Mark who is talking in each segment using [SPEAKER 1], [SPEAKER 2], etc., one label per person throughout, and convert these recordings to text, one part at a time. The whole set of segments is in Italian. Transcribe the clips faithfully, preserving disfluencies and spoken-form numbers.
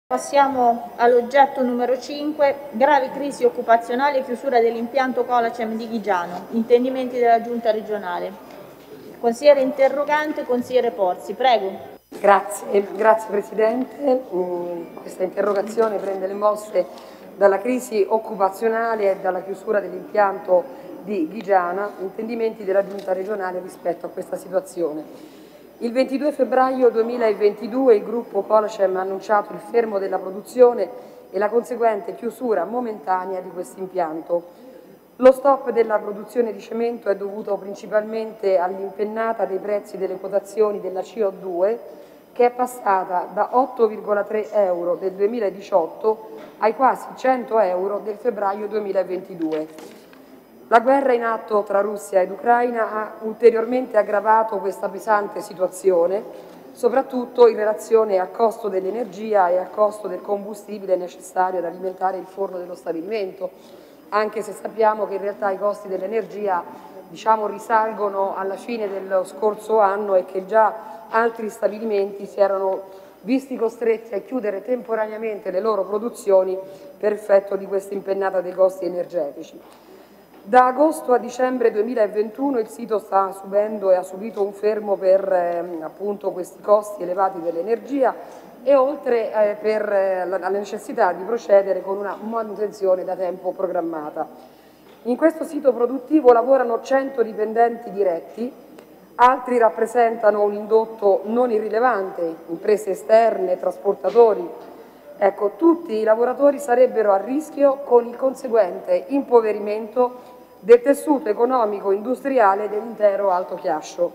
[SPEAKER 1] Passiamo all'oggetto numero cinque, gravi crisi occupazionali e chiusura dell'impianto Colacem di Ghigiano, intendimenti della Giunta regionale. Consigliere interrogante, consigliere Porzi, prego.
[SPEAKER 2] Grazie, grazie Presidente. Questa interrogazione prende le mosse dalla crisi occupazionale e dalla chiusura dell'impianto di Ghigiana, intendimenti della Giunta regionale rispetto a questa situazione. Il ventidue febbraio duemilaventidue il gruppo Colacem ha annunciato il fermo della produzione e la conseguente chiusura momentanea di questo impianto. Lo stop della produzione di cemento è dovuto principalmente all'impennata dei prezzi delle quotazioni della C O due, che è passata da otto virgola tre euro del duemiladiciotto ai quasi cento euro del febbraio duemilaventidue. La guerra in atto tra Russia ed Ucraina ha ulteriormente aggravato questa pesante situazione, soprattutto in relazione al costo dell'energia e al costo del combustibile necessario ad alimentare il forno dello stabilimento, anche se sappiamo che in realtà i costi dell'energia diciamo, risalgono alla fine dello scorso anno e che già altri stabilimenti si erano visti costretti a chiudere temporaneamente le loro produzioni per effetto di questa impennata dei costi energetici. Da agosto a dicembre duemilaventuno il sito sta subendo e ha subito un fermo per eh, appunto questi costi elevati dell'energia e oltre eh, per eh, la, la necessità di procedere con una manutenzione da tempo programmata. In questo sito produttivo lavorano cento dipendenti diretti, altri rappresentano un indotto non irrilevante, imprese esterne, trasportatori. Ecco, tutti i lavoratori sarebbero a rischio con il conseguente impoverimento del tessuto economico industriale dell'intero Alto Chiascio.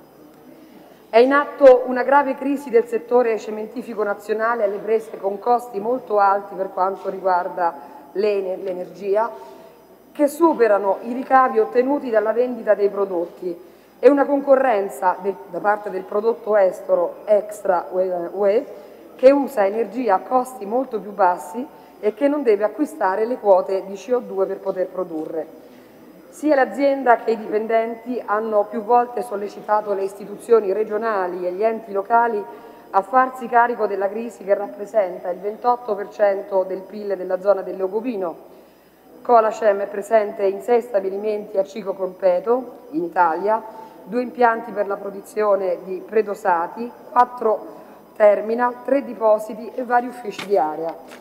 [SPEAKER 2] È in atto una grave crisi del settore cementifico nazionale alle prese con costi molto alti per quanto riguarda l'energia, che superano i ricavi ottenuti dalla vendita dei prodotti e una concorrenza del, da parte del prodotto estero extra U E che usa energia a costi molto più bassi e che non deve acquistare le quote di C O due per poter produrre. Sia l'azienda che i dipendenti hanno più volte sollecitato le istituzioni regionali e gli enti locali a farsi carico della crisi che rappresenta il ventotto per cento del P I L della zona del Leucopino. Colacem è presente in sei stabilimenti a ciclo completo in Italia, due impianti per la produzione di predosati, quattro terminal, tre depositi e vari uffici di area.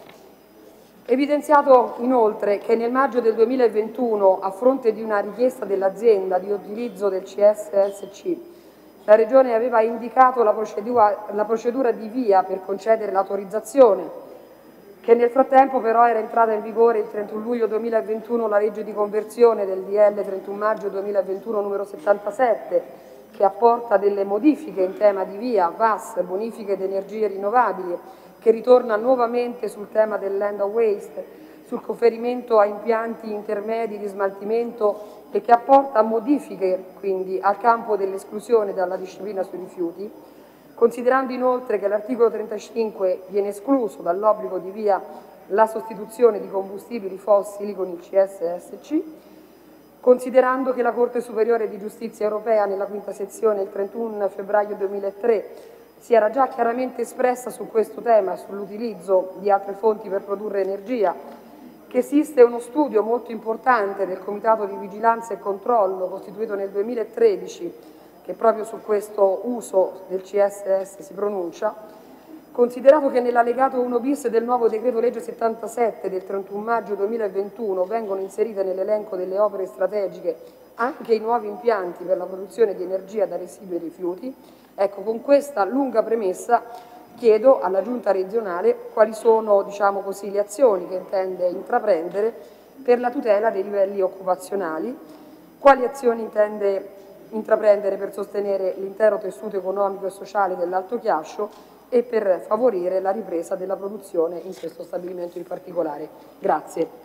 [SPEAKER 2] Evidenziato inoltre che nel maggio del duemilaventuno, a fronte di una richiesta dell'azienda di utilizzo del C S S C, la Regione aveva indicato la procedura, la procedura di via per concedere l'autorizzazione, che nel frattempo però era entrata in vigore il trentuno luglio duemilaventuno la legge di conversione del D L trentuno maggio duemilaventuno numero settantasette, che apporta delle modifiche in tema di via, V A S, bonifiche ed energie rinnovabili, che ritorna nuovamente sul tema del land of waste, sul conferimento a impianti intermedi di smaltimento e che apporta modifiche quindi al campo dell'esclusione dalla disciplina sui rifiuti, considerando inoltre che l'articolo trentacinque viene escluso dall'obbligo di via la sostituzione di combustibili fossili con il C S S C, considerando che la Corte Superiore di Giustizia Europea nella quinta sezione il trentuno febbraio duemilatré si era già chiaramente espressa su questo tema, sull'utilizzo di altre fonti per produrre energia, che esiste uno studio molto importante del Comitato di Vigilanza e Controllo costituito nel duemilatredici, che proprio su questo uso del C S S si pronuncia, considerato che nell'allegato uno bis del nuovo decreto legge settantasette del trentuno maggio duemilaventuno vengono inserite nell'elenco delle opere strategiche anche i nuovi impianti per la produzione di energia da residui e rifiuti. Ecco, con questa lunga premessa chiedo alla Giunta regionale quali sono, diciamo così, le azioni che intende intraprendere per la tutela dei livelli occupazionali, quali azioni intende intraprendere per sostenere l'intero tessuto economico e sociale dell'Alto Chiascio e per favorire la ripresa della produzione in questo stabilimento in particolare. Grazie.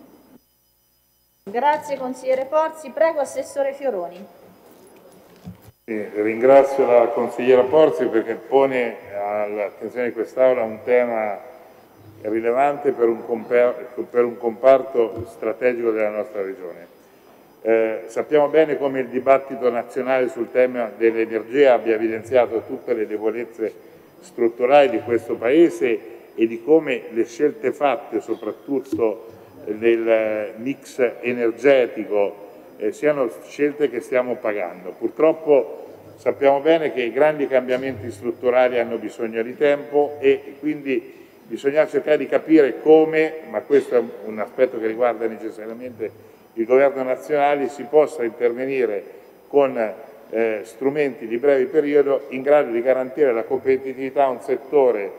[SPEAKER 1] Grazie consigliere Porzi. Prego Assessore Fioroni.
[SPEAKER 3] Sì, ringrazio la consigliera Porzi perché pone all'attenzione di quest'Aula un tema rilevante per un, per un comparto strategico della nostra Regione. Eh, sappiamo bene come il dibattito nazionale sul tema dell'energia abbia evidenziato tutte le debolezze strutturali di questo Paese e di come le scelte fatte, soprattutto nel mix energetico, eh, siano scelte che stiamo pagando. Purtroppo sappiamo bene che i grandi cambiamenti strutturali hanno bisogno di tempo e quindi bisogna cercare di capire come, ma questo è un aspetto che riguarda necessariamente il governo nazionale, si possa intervenire con eh, strumenti di breve periodo in grado di garantire la competitività a un settore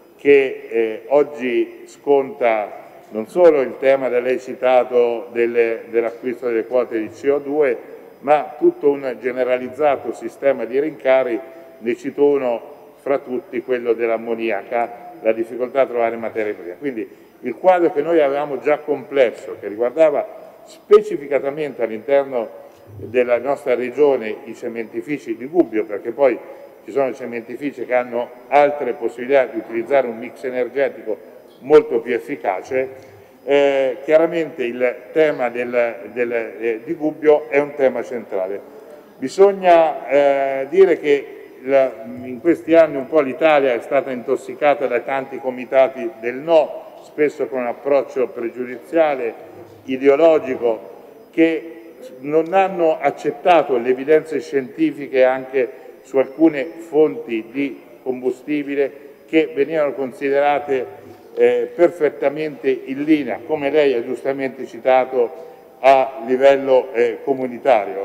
[SPEAKER 3] che eh, oggi sconta non solo il tema da lei citato dell'acquisto delle quote di C O due, ma tutto un generalizzato sistema di rincari. Ne cito uno fra tutti, quello dell'ammoniaca, la difficoltà a trovare materie prime. Quindi il quadro che noi avevamo già complesso, che riguardava specificatamente all'interno della nostra regione i cementifici di Gubbio, perché poi ci sono cementifici che hanno altre possibilità di utilizzare un mix energetico molto più efficace, eh, chiaramente il tema del, del, eh, di Gubbio è un tema centrale. Bisogna eh, dire che la, in questi anni un po' l'Italia è stata intossicata da tanti comitati del no, spesso con un approccio pregiudiziale, ideologico, che non hanno accettato le evidenze scientifiche anche su alcune fonti di combustibile che venivano considerate eh, perfettamente in linea, come lei ha giustamente citato, a livello eh, comunitario.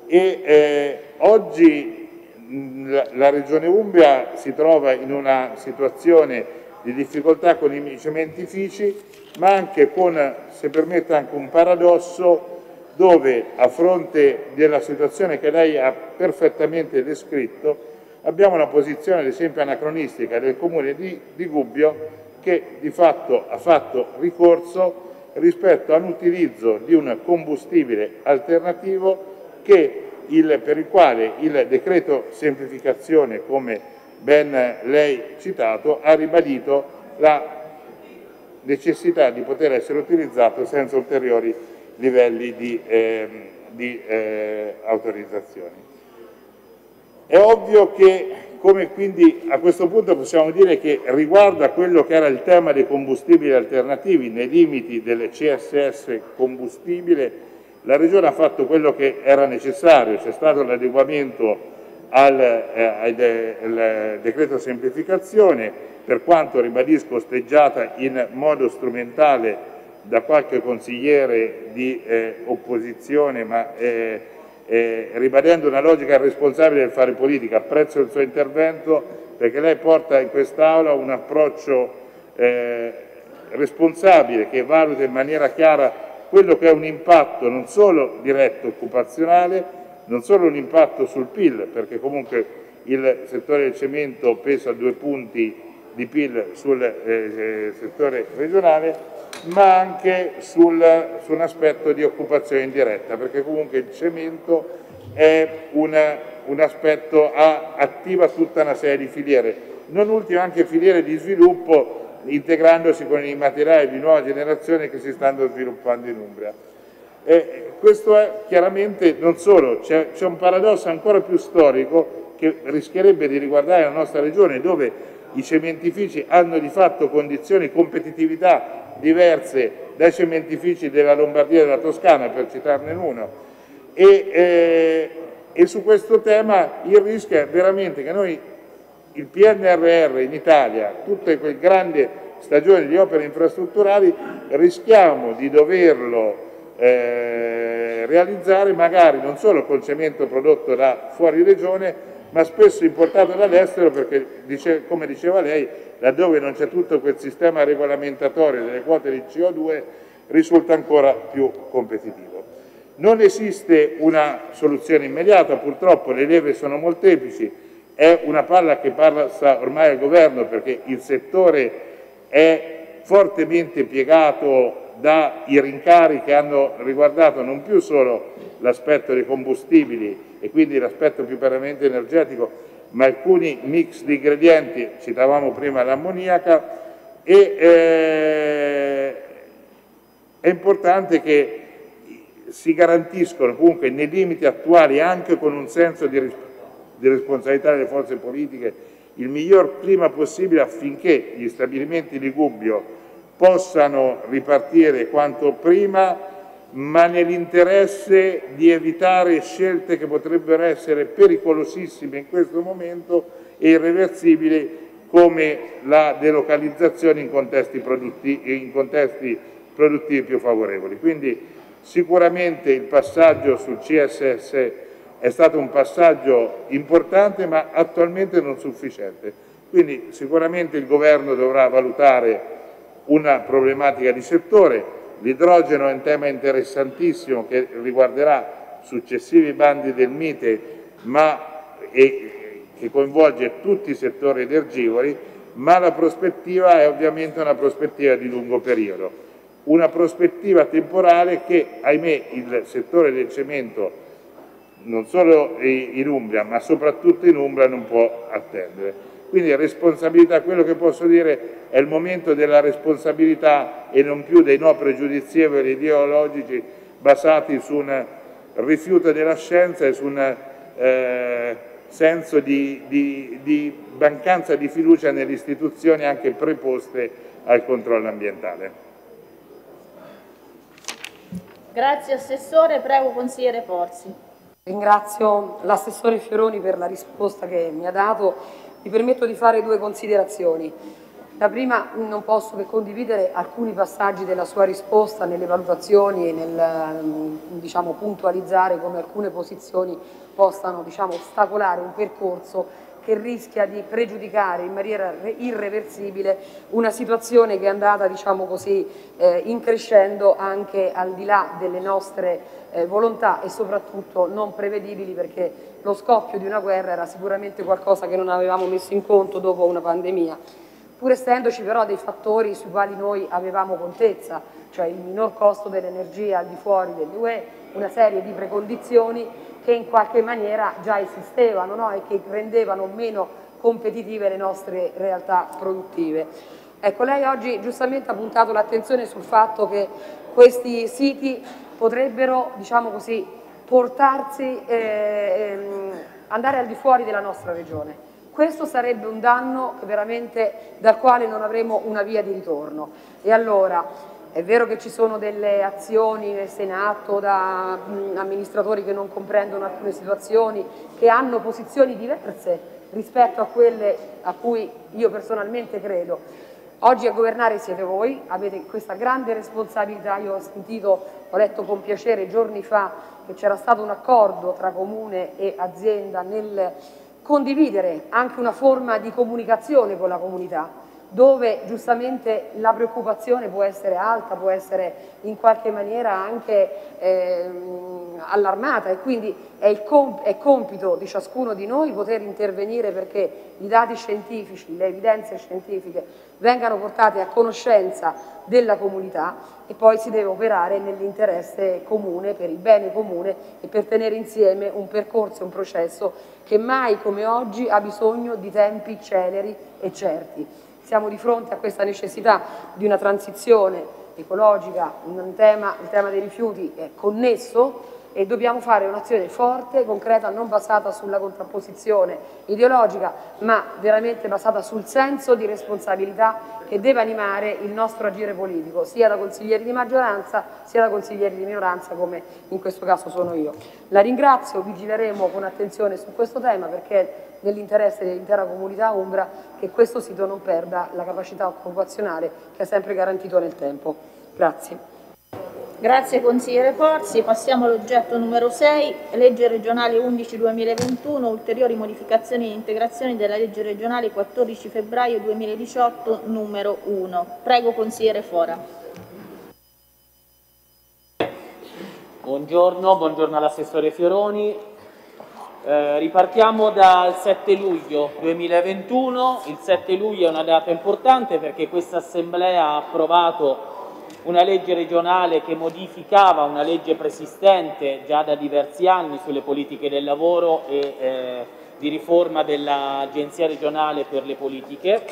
[SPEAKER 3] E eh, oggi mh, la, la Regione Umbria si trova in una situazione di difficoltà con i cementifici, ma anche con, se permette, anche un paradosso, dove a fronte della situazione che lei ha perfettamente descritto abbiamo una posizione ad esempio anacronistica del Comune di, di Gubbio, che di fatto ha fatto ricorso rispetto all'utilizzo di un combustibile alternativo che il, per il quale il decreto semplificazione, come ben lei citato, ha ribadito la necessità di poter essere utilizzato senza ulteriori livelli di, eh, di eh, autorizzazioni. È ovvio che, come quindi a questo punto possiamo dire che riguardo a quello che era il tema dei combustibili alternativi nei limiti delle C S S combustibile, la Regione ha fatto quello che era necessario, c'è stato l'adeguamento al, eh, al, de, al decreto semplificazione, per quanto, ribadisco, osteggiata in modo strumentale da qualche consigliere di eh, opposizione, ma eh, eh, ribadendo una logica responsabile del fare politica. Apprezzo il suo intervento perché lei porta in quest'Aula un approccio eh, responsabile che valuta in maniera chiara quello che è un impatto non solo diretto occupazionale, non solo un impatto sul P I L, perché comunque il settore del cemento pesa due punti di P I L sul eh, settore regionale, ma anche sul, su un aspetto di occupazione indiretta, perché comunque il cemento è una, un aspetto, a, attiva tutta una serie di filiere, non ultime anche filiere di sviluppo, integrandosi con i materiali di nuova generazione che si stanno sviluppando in Umbria. E questo è chiaramente non solo, c'è un paradosso ancora più storico che rischierebbe di riguardare la nostra regione, dove i cementifici hanno di fatto condizioni di competitività diverse dai cementifici della Lombardia e della Toscana, per citarne uno, e, eh, e su questo tema il rischio è veramente che noi il P N R R in Italia, tutta quella grande stagione di opere infrastrutturali, rischiamo di doverlo eh, realizzare magari non solo con cemento prodotto da fuori regione, ma spesso importato dall'estero, perché, dice, come diceva lei, laddove non c'è tutto quel sistema regolamentatorio delle quote di C O due, risulta ancora più competitivo. Non esiste una soluzione immediata, purtroppo le leve sono molteplici, è una palla che passa ormai al governo, perché il settore è fortemente piegato dai rincari che hanno riguardato non più solo l'aspetto dei combustibili e quindi l'aspetto più puramente energetico, ma alcuni mix di ingredienti, citavamo prima l'ammoniaca, e eh, è importante che si garantiscono comunque nei limiti attuali, anche con un senso di, di responsabilità delle forze politiche, il miglior clima possibile affinché gli stabilimenti di Gubbio possano ripartire quanto prima, ma nell'interesse di evitare scelte che potrebbero essere pericolosissime in questo momento e irreversibili, come la delocalizzazione in contesti produttivi, in contesti produttivi più favorevoli. Quindi sicuramente il passaggio sul C S S è stato un passaggio importante, ma attualmente non sufficiente. Quindi sicuramente il Governo dovrà valutare una problematica di settore. L'idrogeno è un tema interessantissimo che riguarderà successivi bandi del Mite, ma e, che coinvolge tutti i settori energivori, ma la prospettiva è ovviamente una prospettiva di lungo periodo, una prospettiva temporale che, ahimè, il settore del cemento, non solo in Umbria, ma soprattutto in Umbria, non può attendere. Quindi responsabilità, quello che posso dire è il momento della responsabilità e non più dei no pregiudizievoli ideologici basati su un rifiuto della scienza e su un eh, senso di, di, di mancanza di fiducia nelle istituzioni anche preposte al controllo ambientale.
[SPEAKER 1] Grazie Assessore, prego Consigliere Porzi.
[SPEAKER 2] Ringrazio l'assessore Fioroni per la risposta che mi ha dato. Mi permetto di fare due considerazioni. La prima, non posso che condividere alcuni passaggi della sua risposta nelle valutazioni e nel diciamo, puntualizzare come alcune posizioni possano diciamo, ostacolare un percorso che rischia di pregiudicare in maniera irreversibile una situazione che è andata diciamo così, eh, increscendo anche al di là delle nostre eh, volontà e soprattutto non prevedibili, perché lo scoppio di una guerra era sicuramente qualcosa che non avevamo messo in conto dopo una pandemia, pur essendoci però dei fattori sui quali noi avevamo contezza, cioè il minor costo dell'energia al di fuori dell'U E, una serie di precondizioni che in qualche maniera già esistevano, no? E che rendevano meno competitive le nostre realtà produttive. Ecco, lei oggi giustamente ha puntato l'attenzione sul fatto che questi siti potrebbero, diciamo così, portarsi, eh, andare al di fuori della nostra regione. Questo sarebbe un danno che veramente, dal quale non avremo una via di ritorno. E allora, è vero che ci sono delle azioni messe in atto da mh, amministratori che non comprendono alcune situazioni, che hanno posizioni diverse rispetto a quelle a cui io personalmente credo. Oggi a governare siete voi, avete questa grande responsabilità. Io ho sentito, ho letto con piacere giorni fa che c'era stato un accordo tra comune e azienda nel condividere anche una forma di comunicazione con la comunità, dove giustamente la preoccupazione può essere alta, può essere in qualche maniera anche eh, allarmata, e quindi è, il comp è compito di ciascuno di noi poter intervenire perché i dati scientifici, le evidenze scientifiche vengano portate a conoscenza della comunità, e poi si deve operare nell'interesse comune, per il bene comune e per tenere insieme un percorso e un processo che mai come oggi ha bisogno di tempi celeri e certi. Siamo di fronte a questa necessità di una transizione ecologica, un tema, il tema dei rifiuti è connesso, e dobbiamo fare un'azione forte, concreta, non basata sulla contrapposizione ideologica, ma veramente basata sul senso di responsabilità che deve animare il nostro agire politico, sia da consiglieri di maggioranza sia da consiglieri di minoranza, come in questo caso sono io. La ringrazio, vigileremo con attenzione su questo tema perché è nell'interesse dell'intera comunità umbra che questo sito non perda la capacità occupazionale che ha sempre garantito nel tempo. Grazie.
[SPEAKER 1] Grazie consigliere Porzi. Passiamo all'oggetto numero sei, legge regionale undici duemilaventuno, ulteriori modificazioni e integrazioni della legge regionale quattordici febbraio duemiladiciotto numero uno. Prego consigliere Fora.
[SPEAKER 4] Buongiorno, buongiorno all'assessore Fioroni. Eh, ripartiamo dal sette luglio duemilaventuno. Il sette luglio è una data importante perché questa Assemblea ha approvato una legge regionale che modificava una legge preesistente già da diversi anni sulle politiche del lavoro e eh, di riforma dell'Agenzia regionale per le politiche.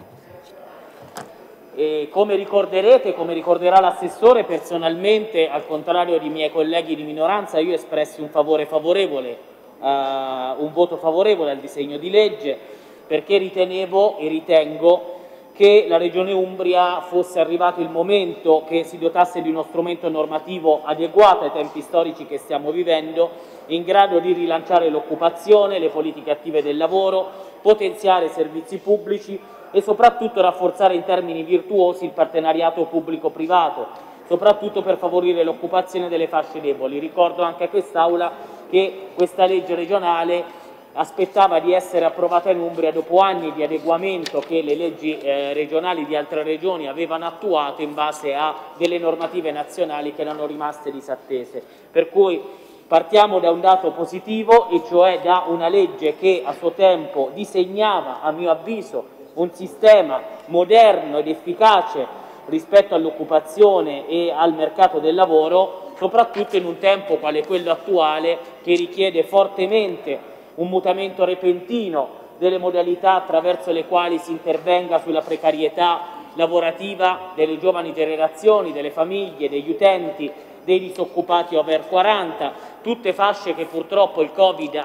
[SPEAKER 4] E come ricorderete, come ricorderà l'assessore, personalmente, al contrario di miei colleghi di minoranza, io espressi un favore favorevole, uh, un voto favorevole al disegno di legge, perché ritenevo e ritengo che la Regione Umbria fosse arrivato il momento che si dotasse di uno strumento normativo adeguato ai tempi storici che stiamo vivendo, in grado di rilanciare l'occupazione, le politiche attive del lavoro, potenziare i servizi pubblici e soprattutto rafforzare in termini virtuosi il partenariato pubblico-privato, soprattutto per favorire l'occupazione delle fasce deboli. Ricordo anche a quest'Aula che questa legge regionale aspettava di essere approvata in Umbria dopo anni di adeguamento che le leggi eh, regionali di altre regioni avevano attuato in base a delle normative nazionali che erano rimaste disattese. Per cui partiamo da un dato positivo, e cioè da una legge che a suo tempo disegnava, a mio avviso, un sistema moderno ed efficace rispetto all'occupazione e al mercato del lavoro, soprattutto in un tempo quale quello attuale che richiede fortemente un mutamento repentino delle modalità attraverso le quali si intervenga sulla precarietà lavorativa delle giovani generazioni, delle famiglie, degli utenti, dei disoccupati over quaranta, tutte fasce che purtroppo il Covid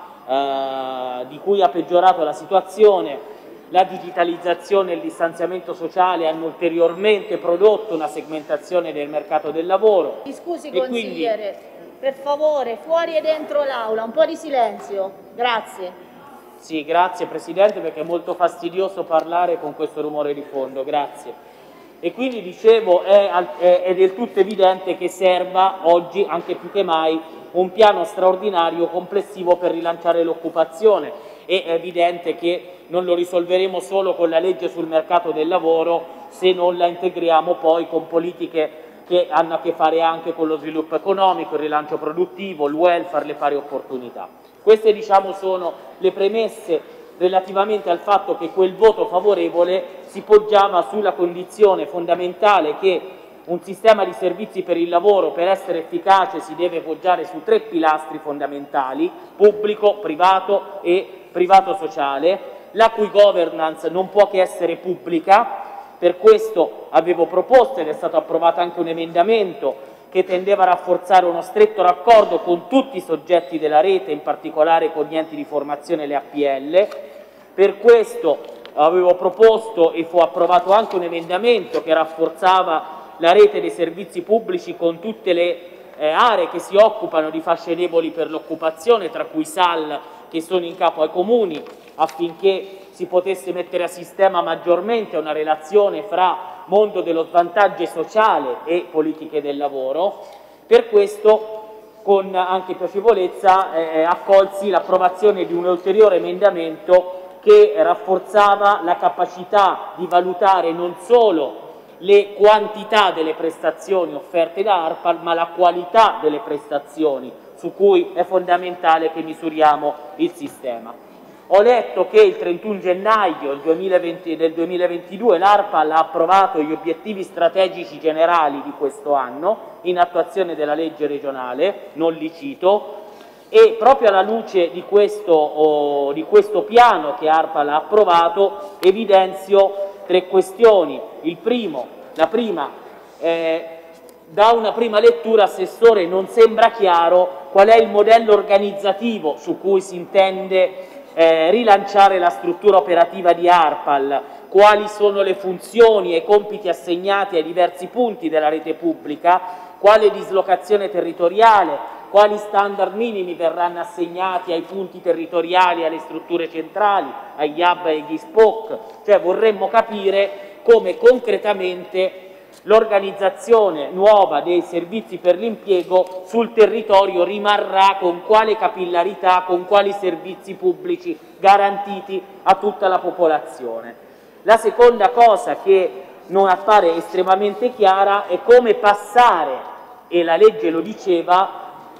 [SPEAKER 4] ha, eh, di cui ha peggiorato la situazione. La digitalizzazione e il distanziamento sociale hanno ulteriormente prodotto una segmentazione del mercato del lavoro.
[SPEAKER 1] Mi scusi
[SPEAKER 4] e
[SPEAKER 1] consigliere,
[SPEAKER 4] quindi,
[SPEAKER 1] per favore, fuori e dentro l'Aula, un po' di silenzio. Grazie.
[SPEAKER 4] Sì, grazie Presidente, perché è molto fastidioso parlare con questo rumore di fondo, grazie. E quindi dicevo, è, è, è del tutto evidente che serva oggi, anche più che mai, un piano straordinario complessivo per rilanciare l'occupazione. È evidente che non lo risolveremo solo con la legge sul mercato del lavoro se non la integriamo poi con politiche che hanno a che fare anche con lo sviluppo economico, il rilancio produttivo, il welfare, le pari opportunità. Queste, diciamo, sono le premesse relativamente al fatto che quel voto favorevole si poggiava sulla condizione fondamentale che un sistema di servizi per il lavoro, per essere efficace, si deve poggiare su tre pilastri fondamentali: pubblico, privato e privato-sociale, la cui governance non può che essere pubblica. Per questo avevo proposto, ed è stato approvato anche un emendamento che tendeva a rafforzare uno stretto raccordo con tutti i soggetti della rete, in particolare con gli enti di formazione e le A P L. Per questo avevo proposto, e fu approvato anche un emendamento che rafforzava la rete dei servizi pubblici con tutte le eh, aree che si occupano di fasce deboli per l'occupazione, tra cui S A L, che sono in capo ai comuni, affinché si potesse mettere a sistema maggiormente una relazione fra mondo dello svantaggio sociale e politiche del lavoro. Per questo, con anche piacevolezza, eh, accolsi l'approvazione di un ulteriore emendamento che rafforzava la capacità di valutare non solo le quantità delle prestazioni offerte da ARPAL, ma la qualità delle prestazioni, su cui è fondamentale che misuriamo il sistema. Ho letto che il trentuno gennaio del duemilaventidue l'ARPAL ha approvato gli obiettivi strategici generali di questo anno, in attuazione della legge regionale, non li cito, e proprio alla luce di questo, oh, di questo piano che ARPAL ha approvato evidenzio tre questioni. Il primo, la prima, eh, da una prima lettura, Assessore, non sembra chiaro qual è il modello organizzativo su cui si intende eh, rilanciare la struttura operativa di ARPAL, quali sono le funzioni e i compiti assegnati ai diversi punti della rete pubblica, quale dislocazione territoriale, quali standard minimi verranno assegnati ai punti territoriali, alle strutture centrali, agli hub e agli spoke. Cioè vorremmo capire come concretamente l'organizzazione nuova dei servizi per l'impiego sul territorio rimarrà, con quale capillarità, con quali servizi pubblici garantiti a tutta la popolazione. La seconda cosa che non appare estremamente chiara è come passare, e la legge lo diceva,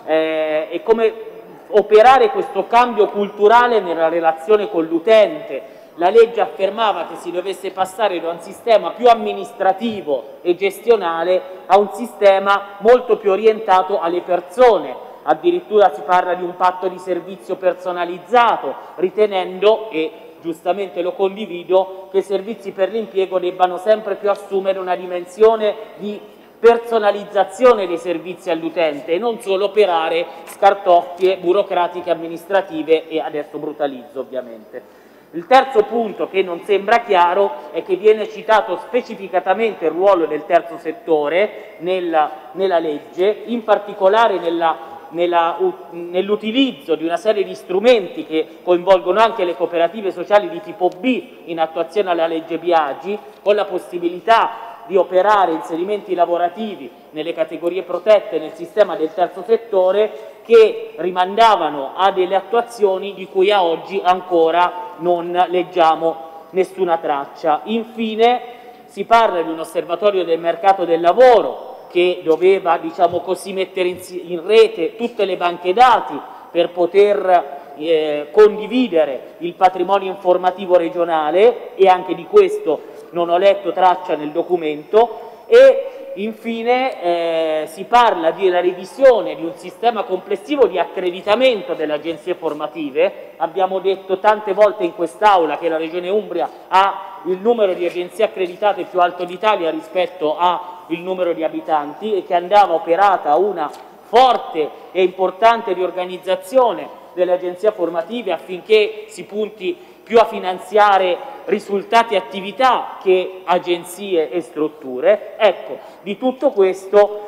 [SPEAKER 4] eh, e come operare questo cambio culturale nella relazione con l'utente. La legge affermava che si dovesse passare da un sistema più amministrativo e gestionale a un sistema molto più orientato alle persone. Addirittura si parla di un patto di servizio personalizzato, ritenendo, e giustamente lo condivido, che i servizi per l'impiego debbano sempre più assumere una dimensione di personalizzazione dei servizi all'utente e non solo operare scartoffie burocratiche amministrative, e adesso brutalizzo ovviamente. Il terzo punto che non sembra chiaro è che viene citato specificatamente il ruolo del terzo settore nella, nella legge, in particolare nella nell'utilizzo di una serie di strumenti che coinvolgono anche le cooperative sociali di tipo B in attuazione alla legge Biagi, con la possibilità di operare inserimenti lavorativi nelle categorie protette nel sistema del terzo settore, che rimandavano a delle attuazioni di cui a oggi ancora non leggiamo nessuna traccia. Infine si parla di un osservatorio del mercato del lavoro che doveva, diciamo così, mettere in, in rete tutte le banche dati per poter eh, condividere il patrimonio informativo regionale, e anche di questo non ho letto traccia nel documento. E infine eh, si parla della revisione di un sistema complessivo di accreditamento delle agenzie formative. Abbiamo detto tante volte in quest'Aula che la Regione Umbria ha il numero di agenzie accreditate più alto d'Italia rispetto al numero di abitanti, e che andava operata una forte e importante riorganizzazione delle agenzie formative affinché si punti più a finanziare risultati e attività che agenzie e strutture. Ecco, di tutto questo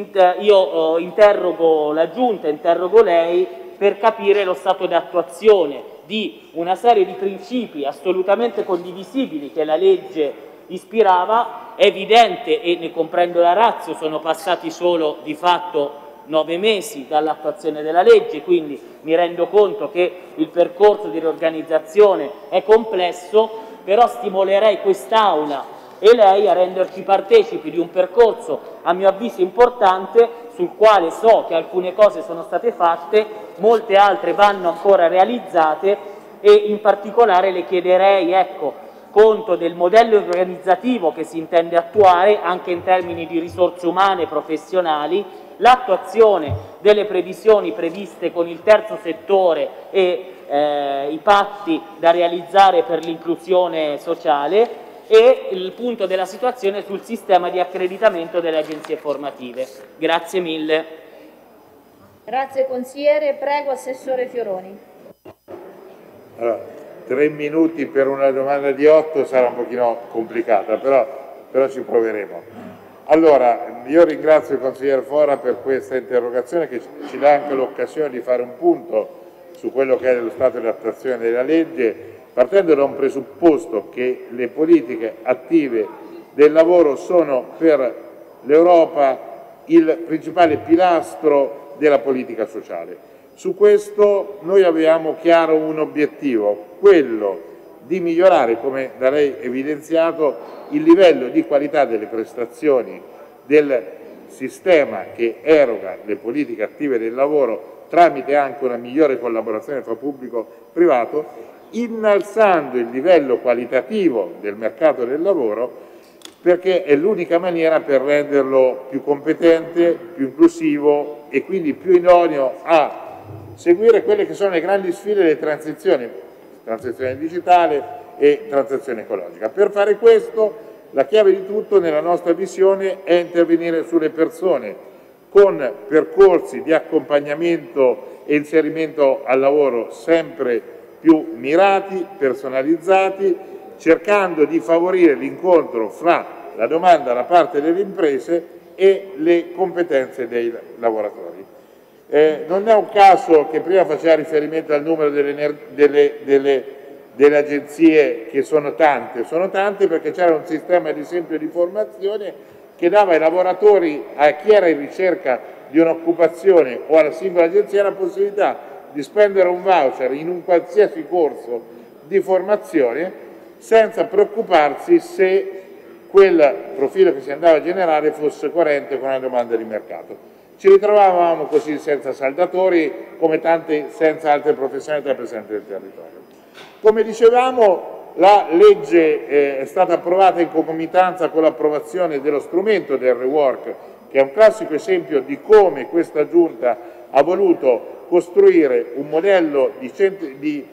[SPEAKER 4] io interrogo la Giunta, interrogo lei per capire lo stato di attuazione di una serie di principi assolutamente condivisibili che la legge ispirava. È evidente, e ne comprendo la ratio, sono passati solo di fatto nove mesi dall'attuazione della legge, quindi mi rendo conto che il percorso di riorganizzazione è complesso, però stimolerei quest'Aula e lei a renderci partecipi di un percorso a mio avviso importante, sul quale so che alcune cose sono state fatte, molte altre vanno ancora realizzate, e in particolare le chiederei, ecco, conto del modello organizzativo che si intende attuare anche in termini di risorse umane e professionali, l'attuazione delle previsioni previste con il terzo settore e eh, i patti da realizzare per l'inclusione sociale, e il punto della situazione sul sistema di accreditamento delle agenzie formative. Grazie mille.
[SPEAKER 1] Grazie consigliere. Prego Assessore Fioroni.
[SPEAKER 3] Allora, tre minuti per una domanda di otto sarà un pochino complicata, però, però ci proveremo. Allora, io ringrazio il consigliere Fora per questa interrogazione che ci dà anche l'occasione di fare un punto su quello che è lo stato di attuazione della legge, partendo da un presupposto che le politiche attive del lavoro sono per l'Europa il principale pilastro della politica sociale. Su questo noi avevamo chiaro un obiettivo, quello di migliorare, come da lei evidenziato, il livello di qualità delle prestazioni del sistema che eroga le politiche attive del lavoro tramite anche una migliore collaborazione fra pubblico e privato, innalzando il livello qualitativo del mercato del lavoro, perché è l'unica maniera per renderlo più competente, più inclusivo e quindi più idoneo a seguire quelle che sono le grandi sfide delle transizioni, transizione digitale e transizione ecologica. Per fare questo, la chiave di tutto nella nostra visione è intervenire sulle persone con percorsi di accompagnamento e inserimento al lavoro sempre più mirati, personalizzati, cercando di favorire l'incontro fra la domanda da parte delle imprese e le competenze dei lavoratori. Eh, non è un caso che prima faceva riferimento al numero delle, delle, delle, delle agenzie, che sono tante, sono tante perché c'era un sistema ad esempio di formazione che dava ai lavoratori, a chi era in ricerca di un'occupazione o alla singola agenzia, la possibilità di spendere un voucher in un qualsiasi corso di formazione senza preoccuparsi se quel profilo che si andava a generare fosse coerente con la domanda di mercato. Ci ritrovavamo così senza saldatori, come tante senza altre professionalità presenti nel territorio. Come dicevamo, la legge eh, è stata approvata in concomitanza con l'approvazione dello strumento del rework, che è un classico esempio di come questa Giunta ha voluto costruire un modello di, di,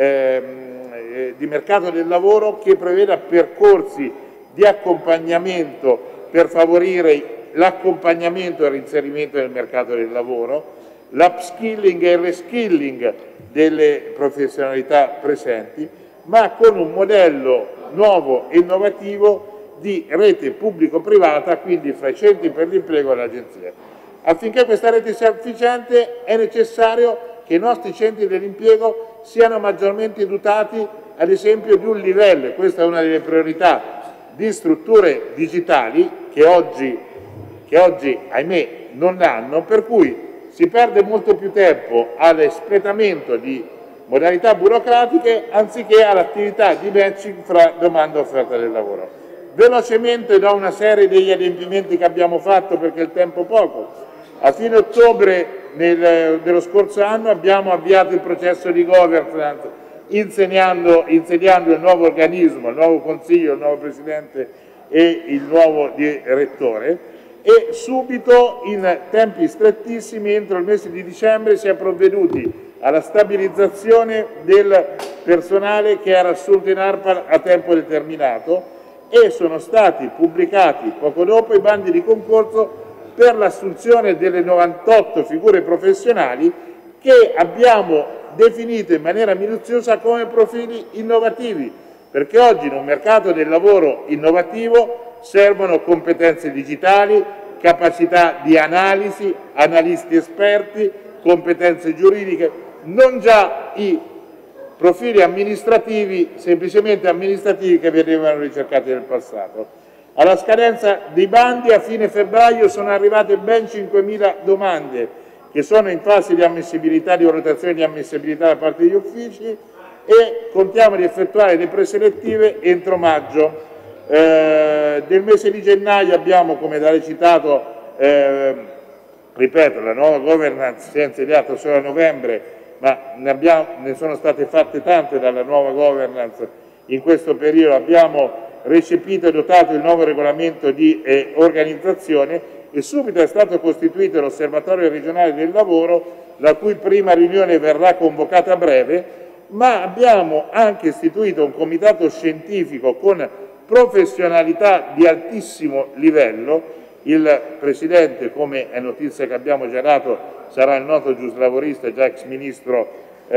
[SPEAKER 3] ehm, di mercato del lavoro che preveda percorsi di accompagnamento per favorire l'accompagnamento e il reinserimento nel mercato del lavoro, l'upskilling e il reskilling delle professionalità presenti, ma con un modello nuovo e innovativo di rete pubblico-privata, quindi fra i centri per l'impiego e le agenzie. Affinché questa rete sia efficiente è necessario che i nostri centri dell'impiego siano maggiormente dotati, ad esempio, di un livello, e questa è una delle priorità, di strutture digitali che oggi, che oggi ahimè, non hanno, per cui si perde molto più tempo all'espletamento di modalità burocratiche anziché all'attività di matching fra domanda e offerta del lavoro. Velocemente do una serie degli adempimenti che abbiamo fatto perché il tempo è poco. A fine ottobre nel, dello scorso anno abbiamo avviato il processo di governance insediando, insediando il nuovo organismo, il nuovo consiglio, il nuovo presidente e il nuovo direttore, e subito in tempi strettissimi entro il mese di dicembre si è provveduti alla stabilizzazione del personale che era assunto in ARPA a tempo determinato e sono stati pubblicati poco dopo i bandi di concorso per l'assunzione delle novantotto figure professionali che abbiamo definito in maniera minuziosa come profili innovativi, perché oggi in un mercato del lavoro innovativo servono competenze digitali, capacità di analisi, analisti esperti, competenze giuridiche, non già i profili amministrativi, semplicemente amministrativi che venivano ricercati nel passato. Alla scadenza dei bandi a fine febbraio sono arrivate ben cinquemila domande che sono in fase di ammissibilità, di valutazione di ammissibilità da parte degli uffici e contiamo di effettuare le preselettive entro maggio. Eh, del mese di gennaio abbiamo, come da lei citato, eh, ripeto, la nuova governance si è insediata solo a novembre, ma ne, abbiamo, ne sono state fatte tante dalla nuova governance in questo periodo. Abbiamo recepito e dotato il nuovo regolamento di eh, organizzazione e subito è stato costituito l'Osservatorio regionale del lavoro, la cui prima riunione verrà convocata a breve, ma abbiamo anche istituito un comitato scientifico con professionalità di altissimo livello. Il presidente, come è notizia che abbiamo già dato, sarà il noto giuslavorista, già ex ministro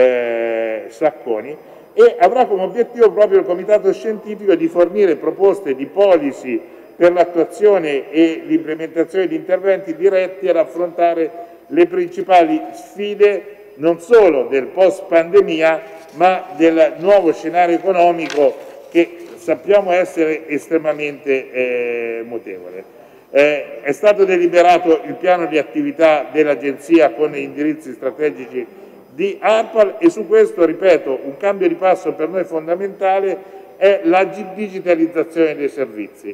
[SPEAKER 3] eh, Sacconi, e avrà come obiettivo proprio il comitato scientifico di fornire proposte di policy per l'attuazione e l'implementazione di interventi diretti ad affrontare le principali sfide non solo del post pandemia ma del nuovo scenario economico che sappiamo essere estremamente eh, mutevole. Eh, è stato deliberato il piano di attività dell'Agenzia con gli indirizzi strategici di ARPAL e su questo, ripeto, un cambio di passo per noi fondamentale è la digitalizzazione dei servizi.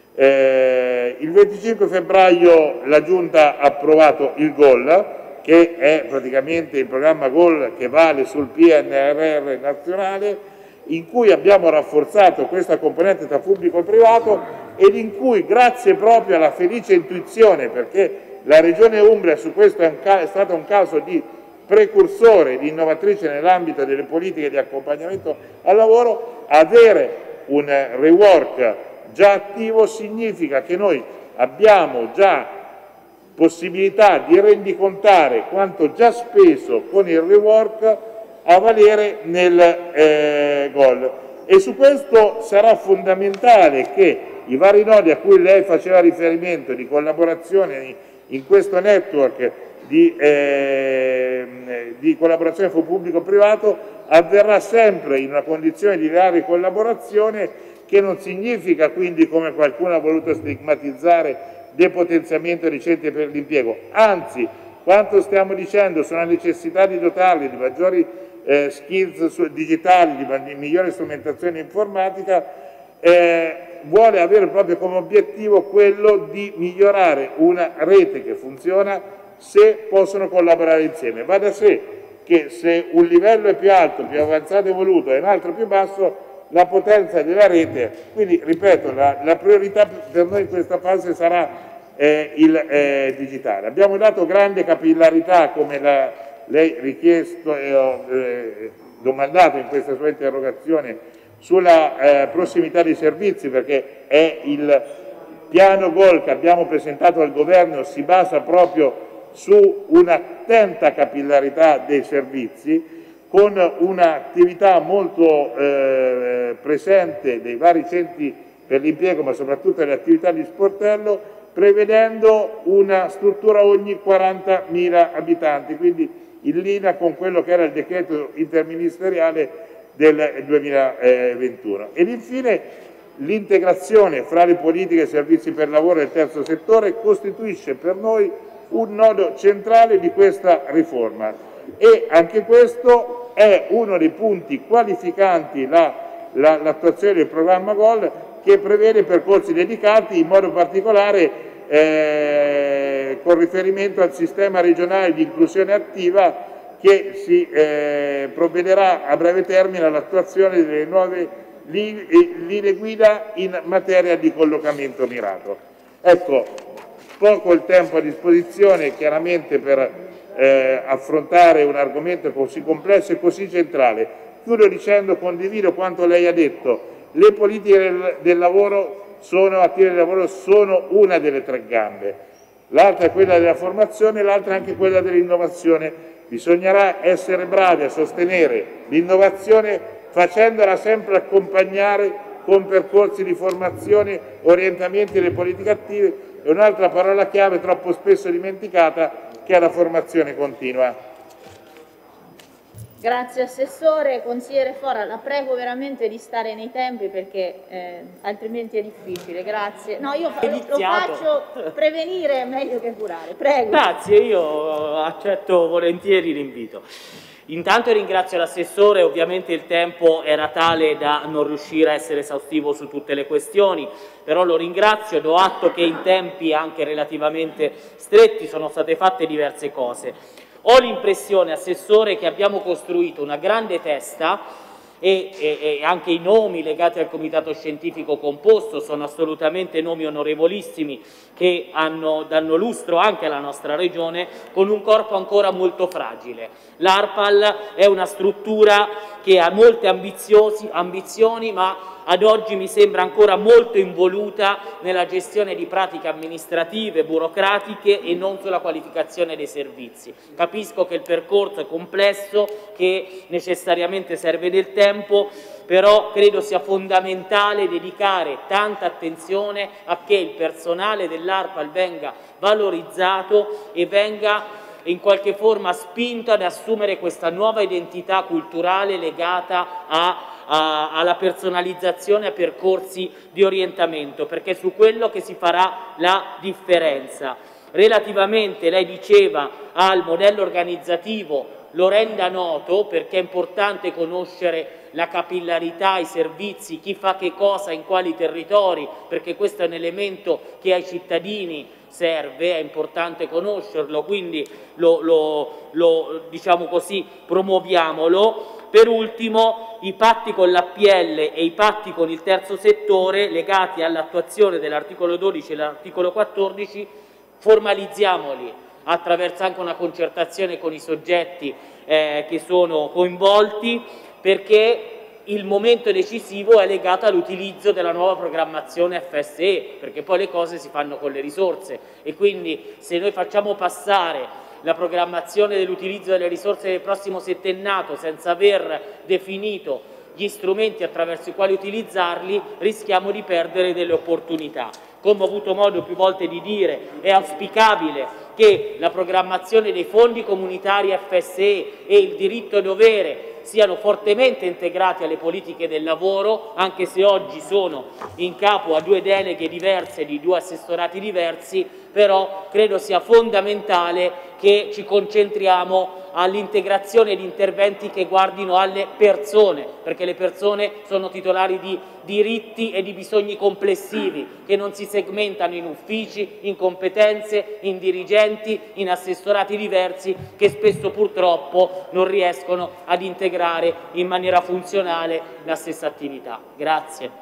[SPEAKER 3] Eh, il venticinque febbraio la Giunta ha approvato il GOL, che è praticamente il programma GOL che vale sul P N R R nazionale, in cui abbiamo rafforzato questa componente tra pubblico e privato ed in cui, grazie proprio alla felice intuizione, perché la Regione Umbria su questo è, un è stato un caso di precursore, di innovatrice nell'ambito delle politiche di accompagnamento al lavoro, avere un rework già attivo significa che noi abbiamo già possibilità di rendicontare quanto già speso con il rework a valere nel eh, GOL. E su questo sarà fondamentale che i vari nodi a cui lei faceva riferimento di collaborazione in questo network di, eh, di collaborazione fra pubblico e privato avverrà sempre in una condizione di reale collaborazione, che non significa quindi, come qualcuno ha voluto stigmatizzare, depotenziamento dei centri per l'impiego, anzi quanto stiamo dicendo sulla necessità di dotarli di maggiori eh, skills digitali, di migliore strumentazione informatica, eh, vuole avere proprio come obiettivo quello di migliorare una rete che funziona se possono collaborare insieme. Va da sé che se un livello è più alto, più avanzato e evoluto e un altro più basso, la potenza della rete, quindi ripeto, la, la priorità per noi in questa fase sarà eh, il eh, digitale. Abbiamo dato grande capillarità, come la, lei richiesto e ho eh, domandato in questa sua interrogazione, sulla eh, prossimità dei servizi, perché è il piano GOL che abbiamo presentato al governo, si basa proprio su un'attenta capillarità dei servizi con un'attività molto eh, presente dei vari centri per l'impiego, ma soprattutto delle attività di sportello, prevedendo una struttura ogni quarantamila abitanti, quindi in linea con quello che era il decreto interministeriale del duemilaventuno. Ed infine l'integrazione fra le politiche e i servizi per lavoro del terzo settore costituisce per noi un nodo centrale di questa riforma e anche questo è uno dei punti qualificanti l'attuazione la, la, del programma GOL, che prevede percorsi dedicati, in modo particolare eh, con riferimento al sistema regionale di inclusione attiva, che si eh, provvederà a breve termine all'attuazione delle nuove linee guida in materia di collocamento mirato. Ecco, poco il tempo a disposizione chiaramente per eh, affrontare un argomento così complesso e così centrale. Chiudo dicendo, condivido quanto lei ha detto, le politiche del, del lavoro sono, attive del lavoro sono una delle tre gambe, l'altra è quella della formazione, l'altra è anche quella dell'innovazione. Bisognerà essere bravi a sostenere l'innovazione facendola sempre accompagnare con percorsi di formazione, orientamenti delle politiche attive e un'altra parola chiave troppo spesso dimenticata, che è la formazione continua.
[SPEAKER 1] Grazie Assessore. Consigliere Fora, la prego veramente di stare nei tempi perché eh, altrimenti è difficile. Grazie. No, io fa lo faccio, prevenire è meglio che curare. Prego.
[SPEAKER 4] Grazie, io accetto volentieri l'invito. Intanto ringrazio l'assessore, ovviamente il tempo era tale da non riuscire a essere esaustivo su tutte le questioni, però lo ringrazio, do atto che in tempi anche relativamente stretti sono state fatte diverse cose. Ho l'impressione, Assessore, che abbiamo costruito una grande testa e, e, e anche i nomi legati al comitato scientifico composto sono assolutamente nomi onorevolissimi che hanno, danno lustro anche alla nostra regione, con un corpo ancora molto fragile. L'ARPAL è una struttura che ha molte ambizioni, ma ad oggi mi sembra ancora molto involuta nella gestione di pratiche amministrative, burocratiche e non sulla qualificazione dei servizi. Capisco che il percorso è complesso, che necessariamente serve del tempo, però credo sia fondamentale dedicare tanta attenzione a che il personale dell'ARPAL venga valorizzato e venga in qualche forma spinto ad assumere questa nuova identità culturale legata a A, alla personalizzazione a percorsi di orientamento, perché è su quello che si farà la differenza. Relativamente, lei diceva, al modello organizzativo, lo renda noto perché è importante conoscere la capillarità, i servizi, chi fa che cosa in quali territori, perché questo è un elemento che ai cittadini serve, è importante conoscerlo, quindi lo, lo, lo diciamo così, promuoviamolo. Per ultimo, i patti con l'A P L e i patti con il terzo settore legati all'attuazione dell'articolo dodici e dell'articolo quattordici, formalizziamoli attraverso anche una concertazione con i soggetti eh, che sono coinvolti, perché il momento decisivo è legato all'utilizzo della nuova programmazione F S E, perché poi le cose si fanno con le risorse e quindi se noi facciamo passare la programmazione dell'utilizzo delle risorse del prossimo settennato senza aver definito gli strumenti attraverso i quali utilizzarli, rischiamo di perdere delle opportunità. Come ho avuto modo più volte di dire, è auspicabile che la programmazione dei fondi comunitari F S E e il diritto e dovere siano fortemente integrati alle politiche del lavoro, anche se oggi sono in capo a due deleghe diverse di due assessorati diversi, però credo sia fondamentale che ci concentriamo all'integrazione di interventi che guardino alle persone, perché le persone sono titolari di diritti e di bisogni complessivi che non si segmentano in uffici, in competenze, in dirigenti, in assessorati diversi che spesso purtroppo non riescono ad integrare in maniera funzionale la stessa attività. Grazie.